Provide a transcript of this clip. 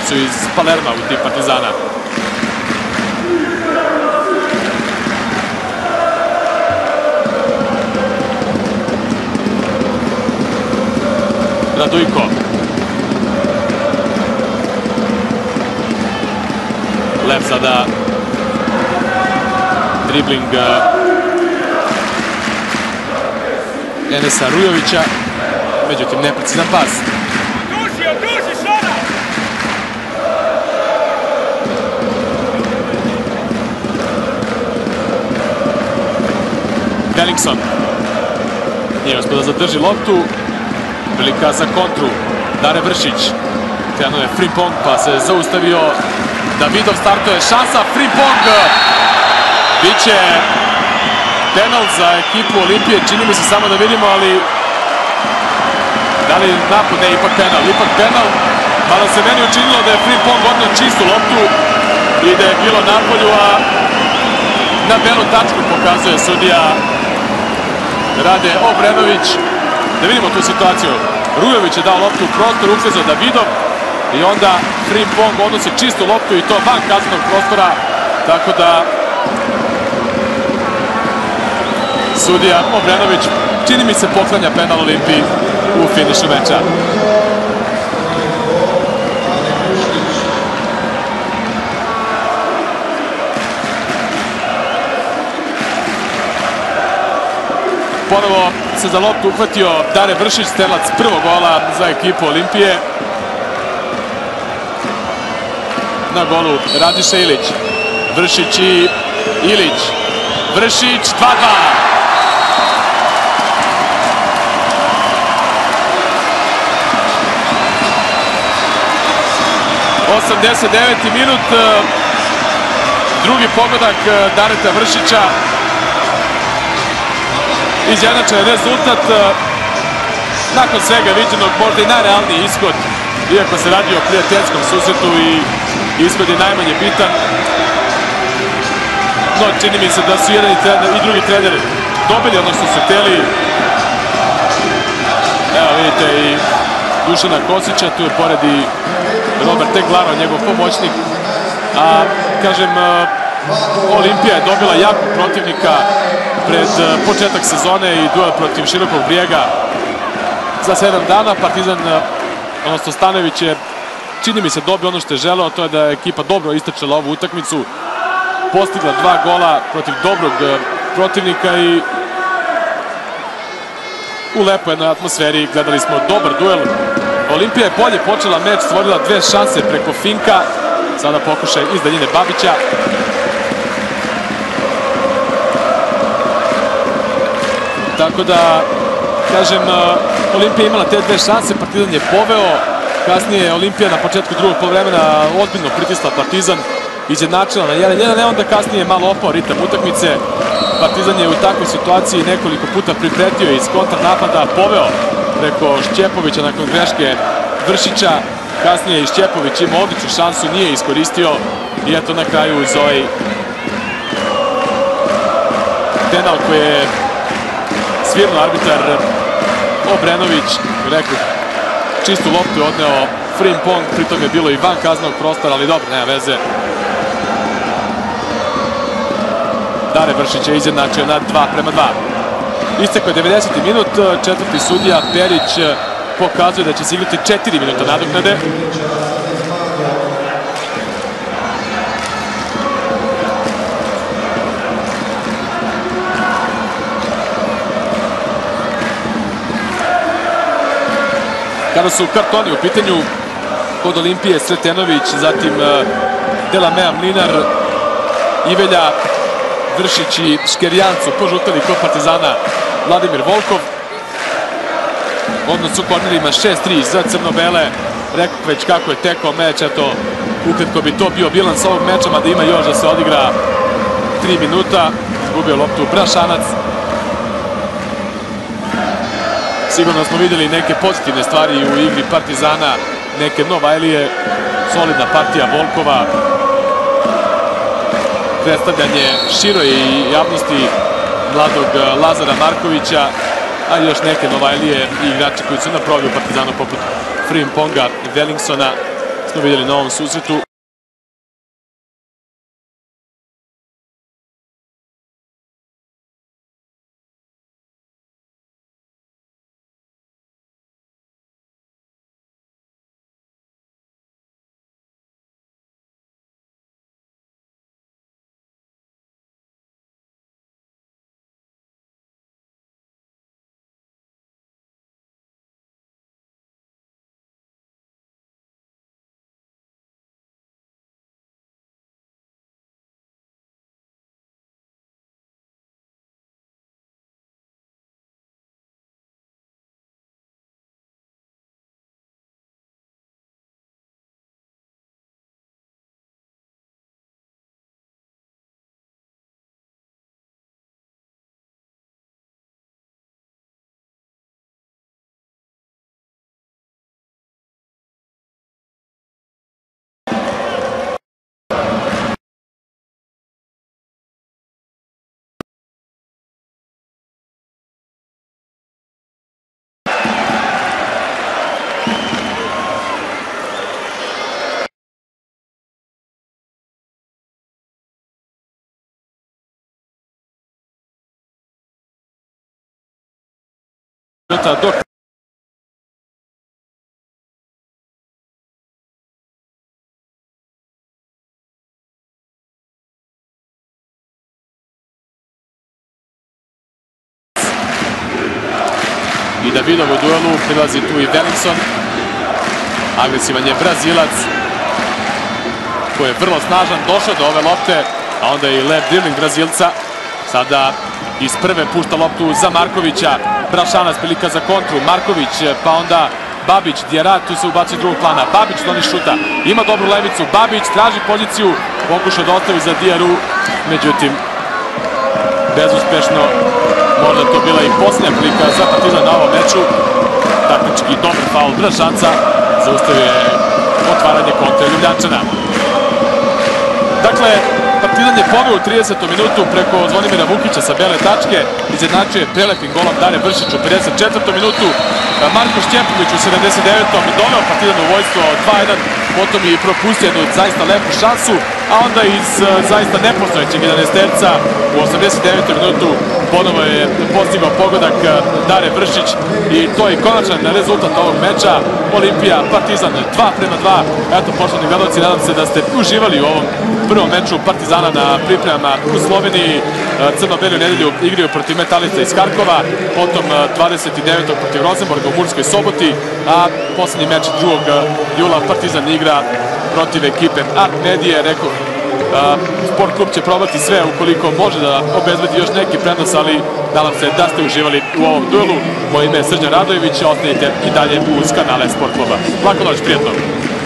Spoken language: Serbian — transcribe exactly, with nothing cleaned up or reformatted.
dvojicu iz Palerma u tih Partizana. Radujko. Lev sada dribling Enesa Rujovića, međutim neprecizan pas. Bellingson nije uspio da zadrži loptu. Prilika za kontru. Dare Vršić. Krenuo je Frimpong pa se zaustavio. Davidov startuje, šansa, Frimpong. Biće penal za ekipu Olimpije, čini mi se, samo da vidimo, ali da li napad, ne, ipak penal, ipak penal, mada se meni učinilo da je Frimpong odneo čistu loptu i da je bilo napolju, a na belu tačku pokazuje sudija Rade Obrenović. Da vidimo tu situaciju. Rujović je dao loptu u prostor, uklizao Davidov i onda Frimpong odnosi čistu loptu i to van kaznenog prostora, tako da sudija Obrenović, čini mi se, poklanja penal Olimpiji u finišu meča. Ponovo se za loptu uhvatio Dare Vršić, strelac prvog gola za ekipu Olimpije. Na golu Radiša Ilić. Vršić i Ilić. Vršić, dva dva. osamdeset deveti minut. Drugi pogodak Dareta Vršića. Izjednačen rezultat. Nakon svega viđenog, možda i najrealniji ishod, iako se radi o prijateljskom susretu i ishod je najmanje bitan. No, čini mi se da su jedan i, trener, i drugi trener dobili ono što su hteli. Evo vidite i Dušana Kosića, tu je pored i Robert Teglaro, njegov pomoćnik. A, kažem, Olimpija je dobila jakog protivnika pred početak sezone i duel protiv Širokog Brijega za sedam dana. Partizan, odnosno Stanojević, je, čini mi se, dobio ono što je želeo, to je da je ekipa dobro istrčala ovu utakmicu, postigla dva gola protiv dobrog protivnika i u lepoj jednoj atmosferi gledali smo dobar duel. Olimpija je bolje počela meč, stvorila dve šanse preko finka, sada pokušaj iz daljine Babića. Tako da, kažem, Olimpija je imala te dve šanse, Partizan je poveo, kasnije je Olimpija na početku drugog poluvremena ozbiljno pritisla Partizan, izjednačila na jedan jedan, onda kasnije je malo opao ritam utakmice. Partizan je u takvoj situaciji nekoliko puta pripretio iz kontranapada, poveo preko Šćepovića nakon greške Vršića. Kasnije je Šćepović imao odličnu šansu, nije iskoristio i eto na kraju uz ovaj penal koji je svirno arbitar Obrenović, rekao, čistu loptu je odneo Frimpong, pritom je bilo i van kaznenog prostora, ali dobro, nema veze. Dare Vršić je izjednačio na dva prema dva. Istekao je devedeseti minut, četvrti sudija Perić pokazuje da će se igrati četiri minuta nadoknade. Kada su kartoni u pitanju kod Olimpije, Sretenović, zatim Delamea Mlinar, Ivelja, Vršić i Škerjan su požutali kod Partizana Vladimir Volkov. Odnos u kornerima šest tri za crno-bele. Rekao već kako je tekao meč, eto, ukratko bi to bio bilans ovog meča, mada ima još da se odigra tri minuta. Izgubio loptu Brašanac. Sigurno smo vidjeli neke pozitivne stvari u igri Partizana, neke Novajlije, solidna partija Volkova, predstavljanje široj javnosti mladog Lazara Markovića, a još neke Novajlije i igrače koji su na probi u Partizanu poput Frimponga, Bellingsona. smo vidjeli na ovom susretu. Dok i Davidov u duelu, prilazi tu i Wellingson. Agresivan je Brazilac koji je vrlo snažan, došao do ove lopte, a onda i lep dribling Brazilca. Sada iz prve pušta loptu za Markovića. Brašanac prilika za kontru. Marković, pa onda Babić, Diarra, tu se ubaci drugog plana. Babić doni šuta. Ima dobru levicu. Babić traži poziciju. Pokušao da ostavi za Diarru. Međutim, bezuspešno. Možda to bila i posljednja prilika za Partizan na ovom meču. Taktički dobar faul Brašanca. Zaustavio je otvaranje kontra Ljubljančana. Dakle, Partizan je poveo u tridesetom minutu preko Zvonimira Vukića sa bele tačke. Izjednačuje prelepim golom Dare Vršić u pedeset četvrtom minutu. Marko Šćepović u sedamdeset devetom doveo Partizan u vojstvo dva jedan. Potom i propustio jednu zaista lepu šansu. A onda iz zaista nepostojećeg jedanaesterca u osamdeset devetom minutu ponovo je postigao pogodak Dare Vršić. I to je konačan rezultat ovog meča. Olimpija, Partizan dva prema dva. Eto, poštovani gledalci, nadam se da ste uživali u ovom prvom meču Partizana na pripremama u Sloveniji. Crno-beli u nedelju igraju protiv Metalista iz Harkova, potom dvadeset devetog protiv Rosenborga u Murskoj Soboti, a poslednji meč drugog jula Partizan igra protiv ekipe Art Medije. Rekao, Sport klub će probati sve ukoliko može da obezbedi još neki prenos, ali nadam se da ste uživali u ovom duelu. Moje ime je Srđan Radojević, ostanite i dalje uz kanale Sport kluba. Lako noć, prijatno!